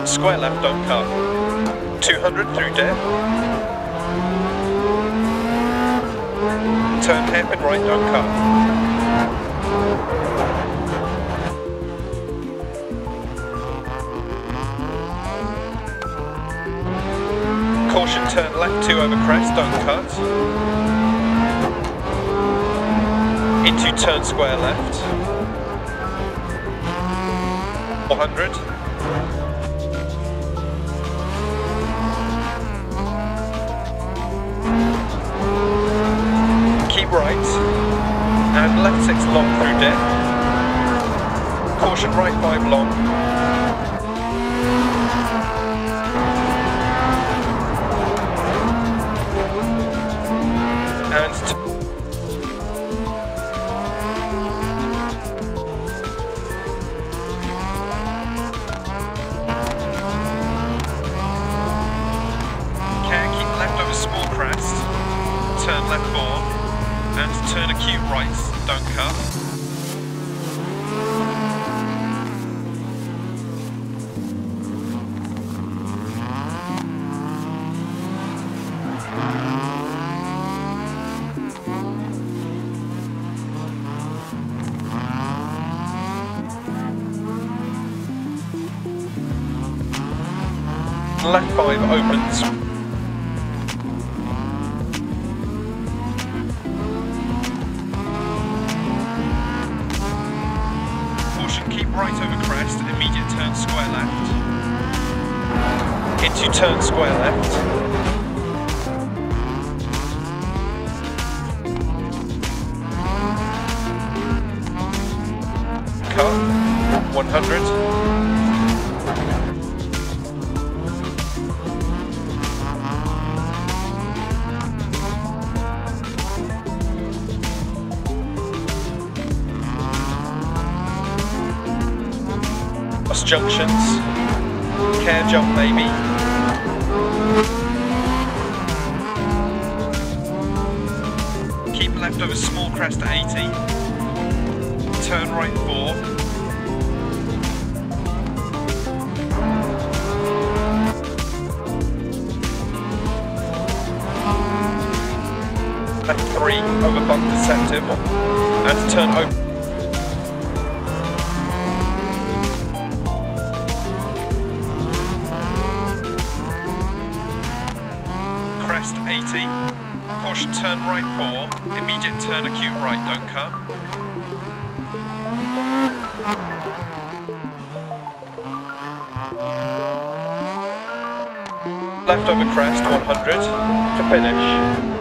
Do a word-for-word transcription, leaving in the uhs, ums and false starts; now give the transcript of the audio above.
Square left, don't cut. two hundred through dip. Turn hairpin right, don't cut. Caution, turn left two over crest, don't cut. Into turn square left. four hundred. Keep right. And left six long through dip. Caution right five long. And small crest, turn left four, and turn acute right, don't cut. Left five opens. Keep right over crest, immediate turn square left. Into turn square left. Cut, one hundred. Junctions, care jump maybe. Keep left over small crest at eighty. Turn right four. Left three over bump deceptive and turn open. eighty, caution turn right four, immediate turn acute right, don't cut. Left over crest, one hundred, to finish.